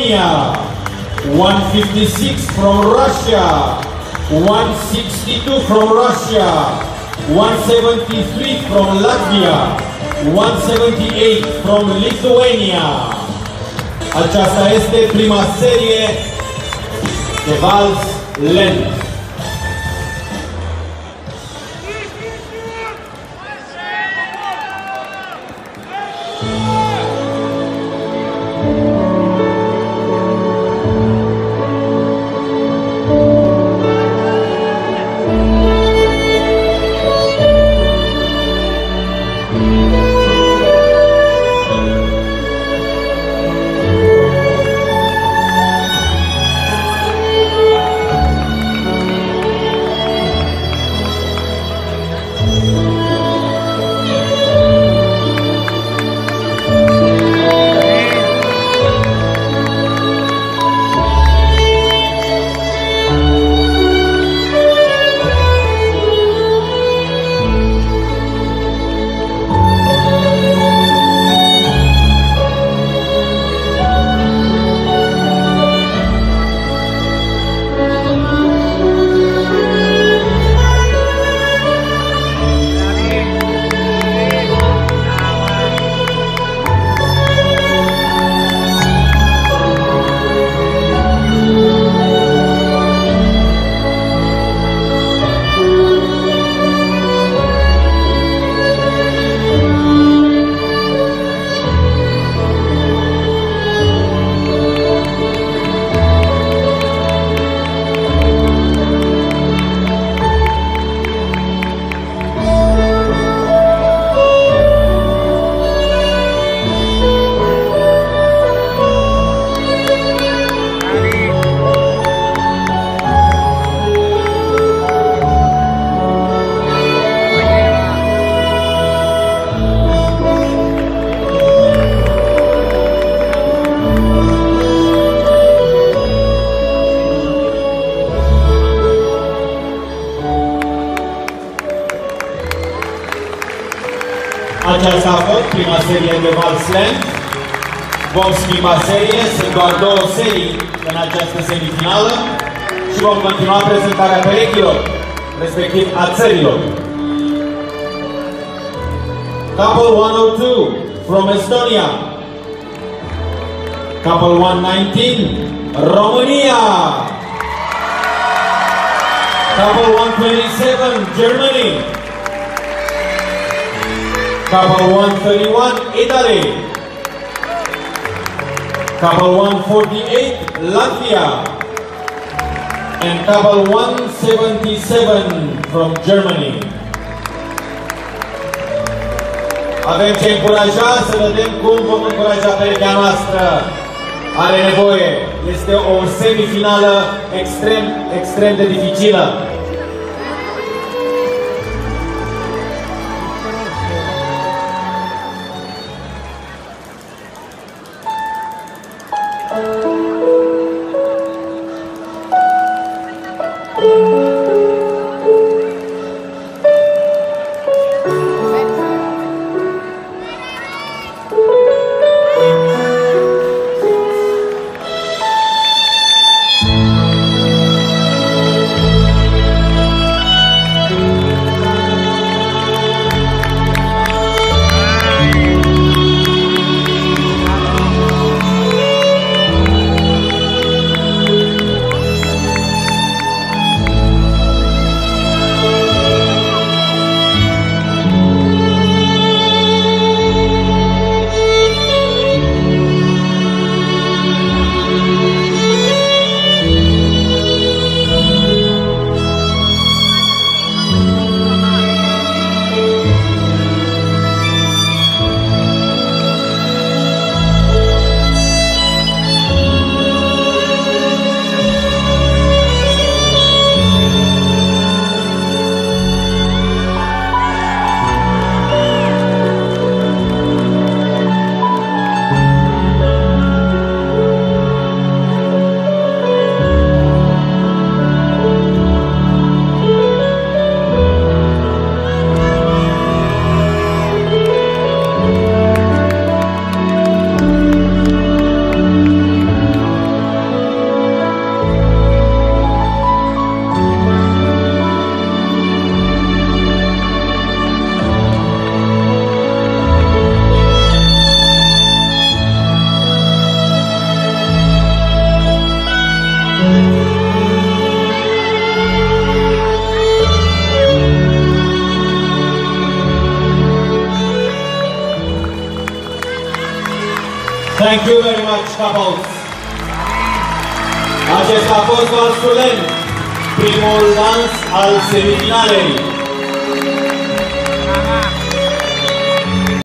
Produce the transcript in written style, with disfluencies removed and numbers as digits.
Lithuania, 156 from Russia, 162 from Russia, 173 from Latvia, 178 from Lithuania. Aceasta este prima serie de vals lent. Aceasta a fost prima serie de vals lent. Vom schimba serie, sunt doar două serii în această semifinală și vom continua prezentarea perechilor, respectiv a țărilor. Couple 102 from Estonia. Couple 119, România. Couple 127, Germany. Couple 131, Italy. Couple 148, Latvia. And couple 177 from Germany. Avem ce încuraja, să vedem cum vom încuraja perechea noastră. Are nevoie. Este o semifinală extrem de dificilă. Thank you very much, couples. Acesta a fost dansul lent, primul dans al semifinalei.